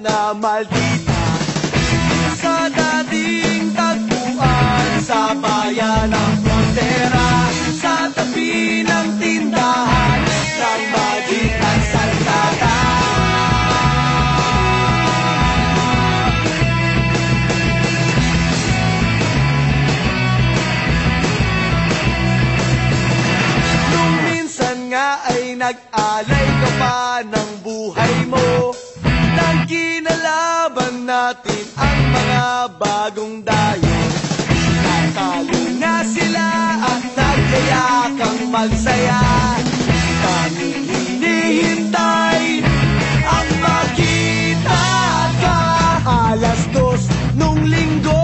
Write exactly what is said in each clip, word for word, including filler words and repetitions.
na maldita. Sa dating tagpuan sa bayan ng frontera, sa tabi ng tindahan ng Magic at Santata. Nung minsan nga ay nag-alay ka pa ng buhay mo, nang kinalaban natin ang mga bagong dayo. Natalo na sila at nagkayakang magsaya. Tanging hinihintay ang makita ka. Alas dos nung linggo,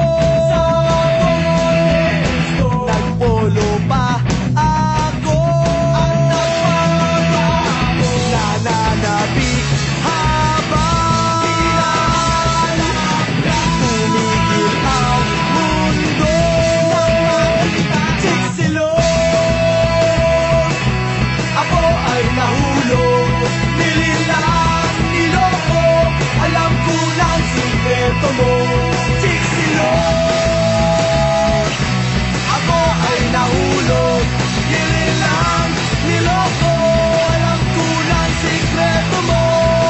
nagpolo pa ako. Ang nagpapagawa nananabik habang tumigil ang mundo. Siksilong, ako ay nahulog. Nililang, niloko, alam ko lang sikreto mo. Siksilong, ako ay nahulog. Nililang, niloko, alam ko lang sikreto mo.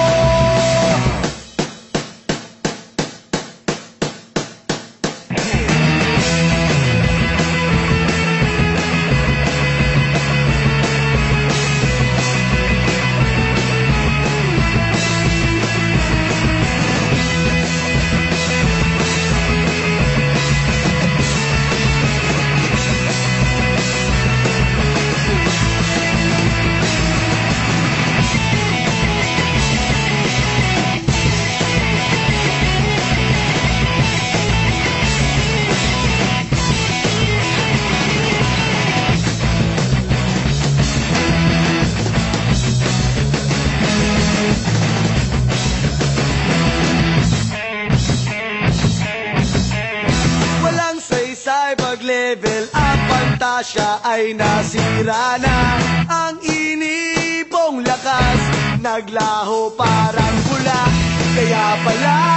Walang saysay pag-level up, pantasya ay nasira na. Ang inipong lakas naglaho parang pula, kaya pala